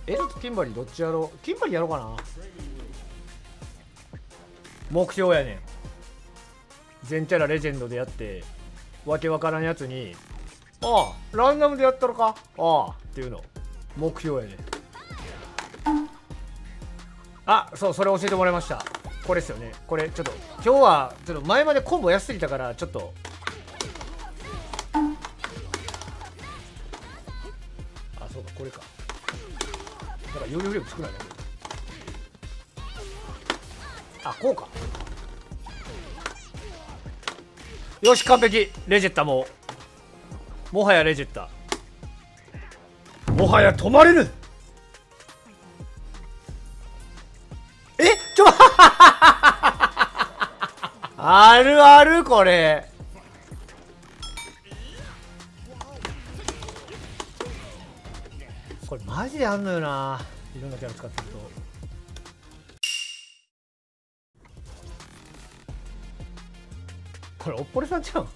エルとキンバリーどっちやろう。キンバリーやろうかな。目標やねん。全キャラレジェンドでやってわけわからんやつに「ああランダムでやったのかああ」っていうの目標やねん。あ、そうそれ教えてもらいました。これですよね。これちょっと今日はちょっと前までコンボ安すぎたからちょっとそうかこれか。だから容量力少ないね。あ、こうか。よし完璧。レジェッタもはやレジェッタもはや止まれる。あるあるこれ。これマジであんのよな。いろんなキャラ使ってると。これおっぽれさんちゃうん。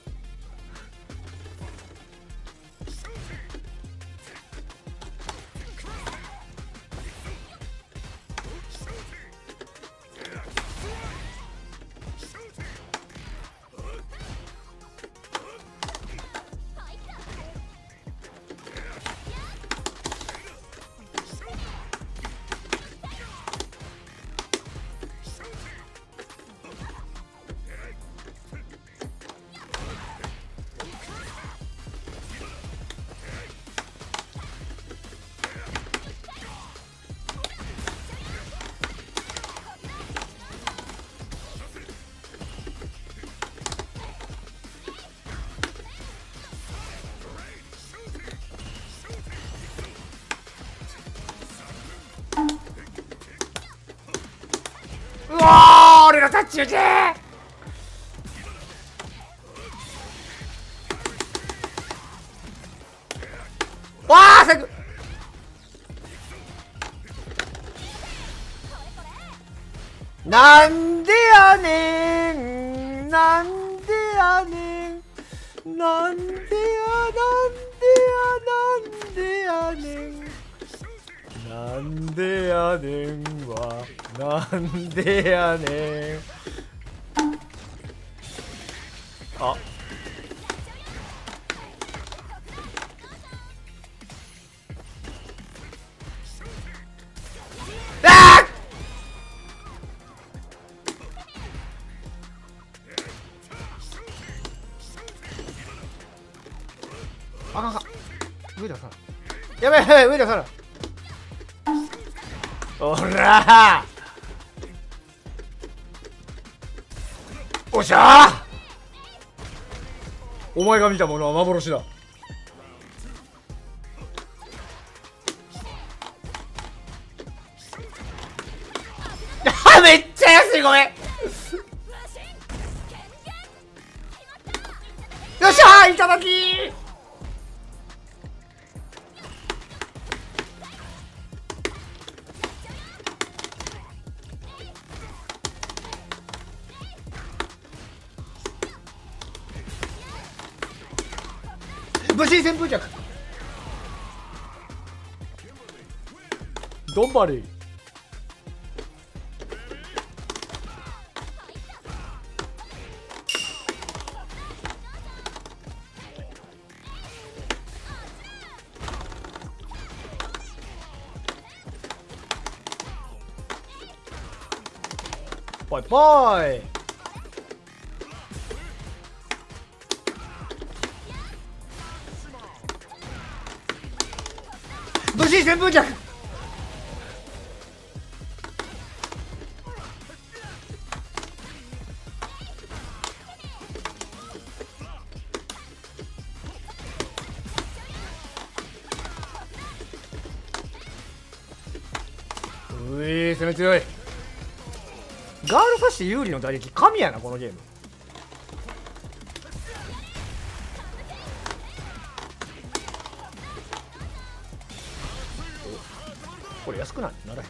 うわー俺がタッチ打ち。わあ最悪。なんでやねんなんでやねんなんでやなんでやなんでやねんなんでやねんはなんでやねん。ああかんか上ださやばいやばい上ださおらおっしゃー。お前が見たものは幻だ。めっちゃ安い。ごめん。よっしゃーいただきー。武神旋風脚ドンバリー。バイバイ。武神旋風脚攻め強い。ガール刺して有利の打撃神やなこのゲーム。これ安くないならへん。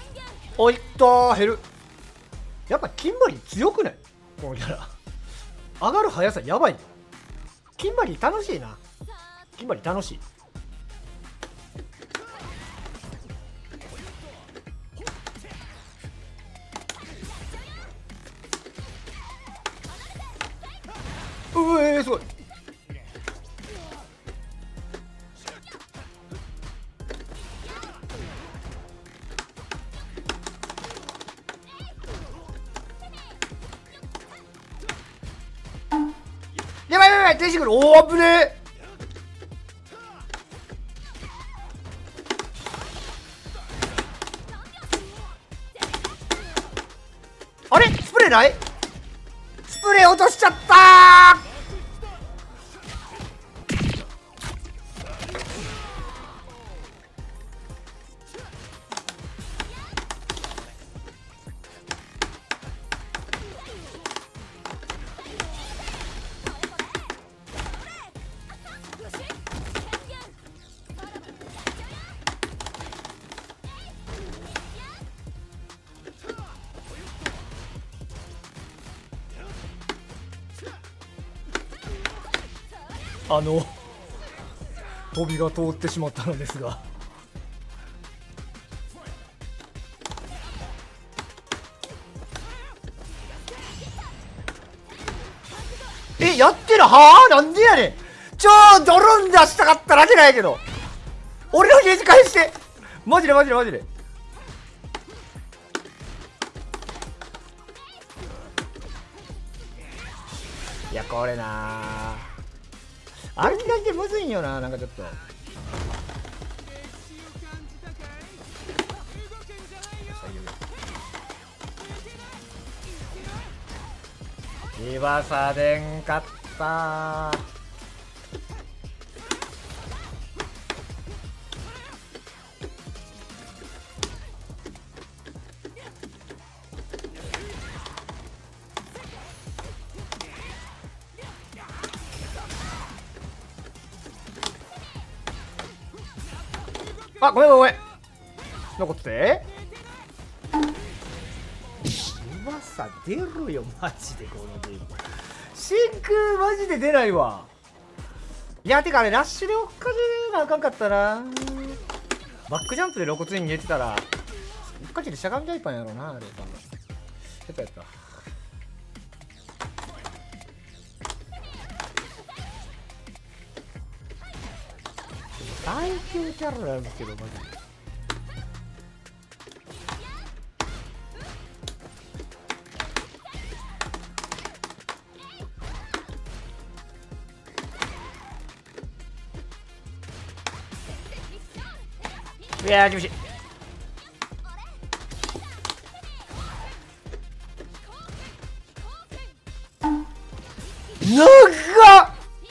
おいっと減る。やっぱキンバリー強くないこのキャラ。 上がる速さやばいよ。キンバリー楽しいな。キンバリー楽しい。すごい。やばいやばいやばい、出てくる。おお、危ねえ。あれスプレーない？スプレー落としちゃったー。飛びが通ってしまったのですが、やってるはあ、なんでやねん。ドローン出したかっただけないけど、俺のゲージ返して。マジでマジでマジで。いや、これなー、歩きだけむずいんよな、なんかちょっと。リバサでんかったー。あ、ごめんごめん。残ってて。うまさ出るよ、マジでこのゲーム。真空マジで出ないわ。いや、てかあれ、ラッシュで追っかけなあかんかったな。バックジャンプで露骨に逃げてたら、追っかけてしゃがみ大パンやろうな、あれ。やったやった。最強キャラなんですけど、マジで。いやー、厳しい。長っ。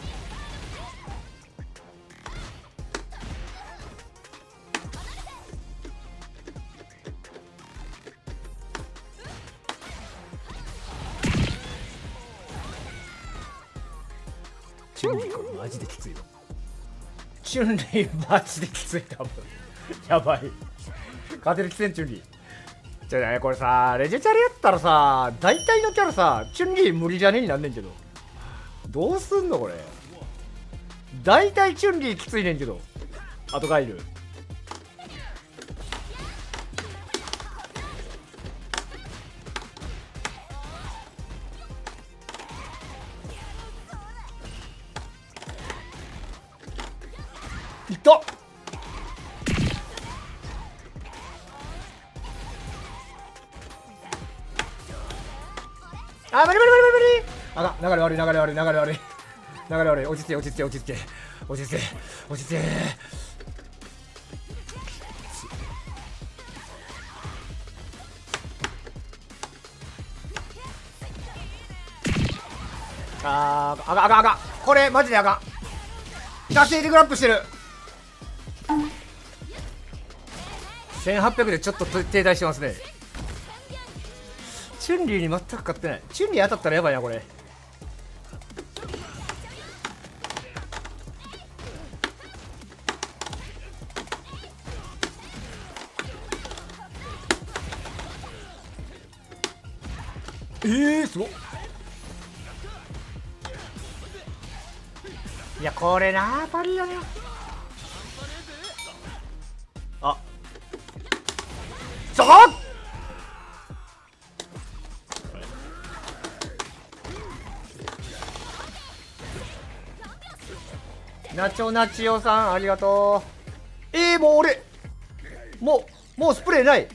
チュンリーこれマジできついよ。チュンリーマジできつい、多分。やばい。勝てる気せん、チュンリー。じゃあね、これさ、レジェチャリやったらさ、大体のキャラさ、チュンリー無理じゃねえになんねんけど。どうすんのこれ。大体チュンリーきついねんけど。あとガイル。いった。あ、無理無理無理無理無理。あが、流れ悪い流れ悪い流れ悪い流れ悪い。落ち着け落ち着け落ち着け落ち着け落ち着け。あー、あがこれマジであが出していてグラップしてる。1800でちょっと停滞してますね。チュンリーに全く勝ってない。チュンリー当たったらやばいなこれ。すごっ。 やこれなパリやな。あそこナチョナチオさんありがとう。もう俺もうスプレーない。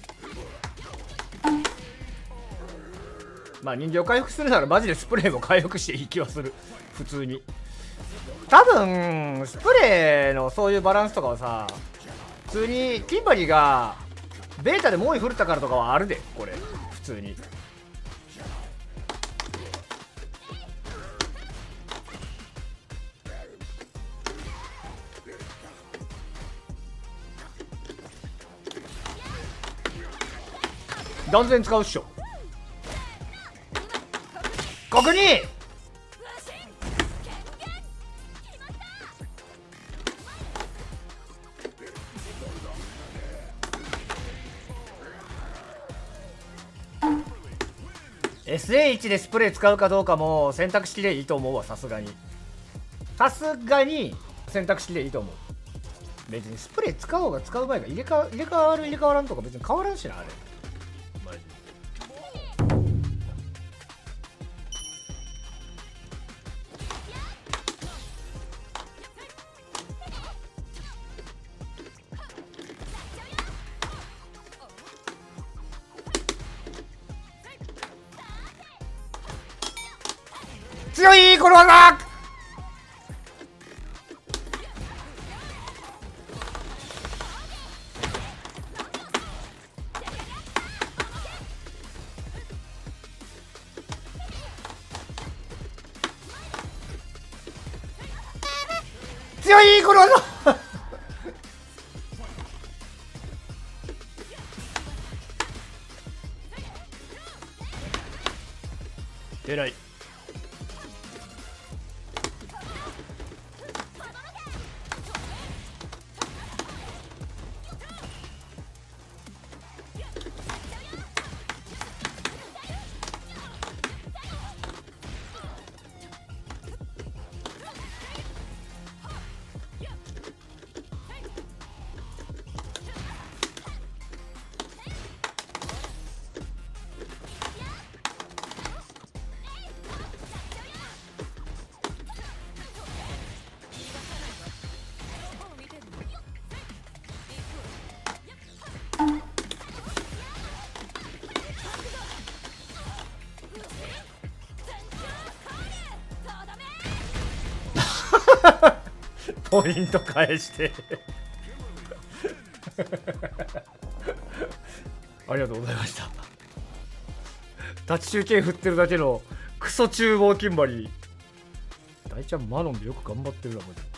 まあ人形回復するならマジでスプレーも回復していい気はする。普通に多分スプレーのそういうバランスとかはさ、普通にキンバリーがベータで猛威振ったからとかはあるで。これ普通に断然使うっしょ。確認SA1 でスプレー使うかどうかも選択式でいいと思うわ。さすがに選択式でいいと思う。別にスプレー使おうが使う前が入れ替わる入れ替わらんとか別に変わらんしな。あれマジで強いこの技。強いこの技偉い。ポイント返してありがとうございました。立ち中継振ってるだけのクソ厨房キンバリー。大ちゃんマノンでよく頑張ってるなマジで。